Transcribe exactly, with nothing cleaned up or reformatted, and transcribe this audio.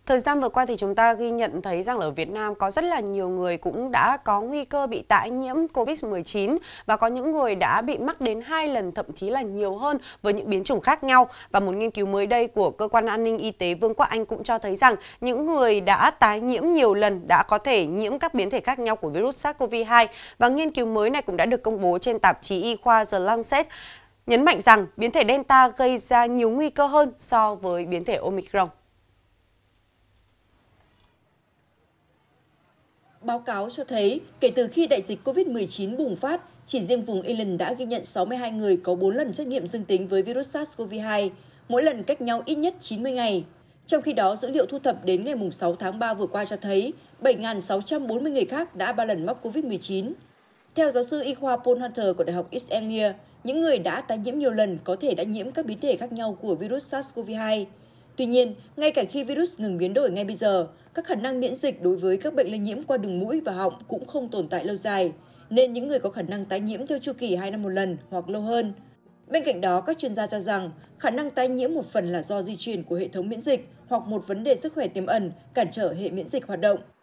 Thời gian vừa qua thì chúng ta ghi nhận thấy rằng ở Việt Nam có rất là nhiều người cũng đã có nguy cơ bị tái nhiễm Covid mười chín và có những người đã bị mắc đến hai lần, thậm chí là nhiều hơn với những biến chủng khác nhau. Và một nghiên cứu mới đây của Cơ quan An ninh Y tế Vương quốc Anh cũng cho thấy rằng những người đã tái nhiễm nhiều lần đã có thể nhiễm các biến thể khác nhau của virus SARS-xê o vê hai. Và nghiên cứu mới này cũng đã được công bố trên tạp chí y khoa The Lancet, nhấn mạnh rằng biến thể Delta gây ra nhiều nguy cơ hơn so với biến thể Omicron. Báo cáo cho thấy, kể từ khi đại dịch Covid mười chín bùng phát, chỉ riêng vùng England đã ghi nhận sáu mươi hai người có bốn lần xét nghiệm dương tính với virus SARS-xê o vê hai, mỗi lần cách nhau ít nhất chín mươi ngày. Trong khi đó, dữ liệu thu thập đến ngày sáu tháng ba vừa qua cho thấy bảy nghìn sáu trăm bốn mươi người khác đã ba lần mắc Covid mười chín. Theo giáo sư y khoa Paul Hunter của Đại học East Anglia, những người đã tái nhiễm nhiều lần có thể đã nhiễm các biến thể khác nhau của virus SARS-xê o vê hai. Tuy nhiên, ngay cả khi virus ngừng biến đổi ngay bây giờ, các khả năng miễn dịch đối với các bệnh lây nhiễm qua đường mũi và họng cũng không tồn tại lâu dài, nên những người có khả năng tái nhiễm theo chu kỳ hai năm một lần hoặc lâu hơn. Bên cạnh đó, các chuyên gia cho rằng khả năng tái nhiễm một phần là do di truyền của hệ thống miễn dịch hoặc một vấn đề sức khỏe tiềm ẩn cản trở hệ miễn dịch hoạt động.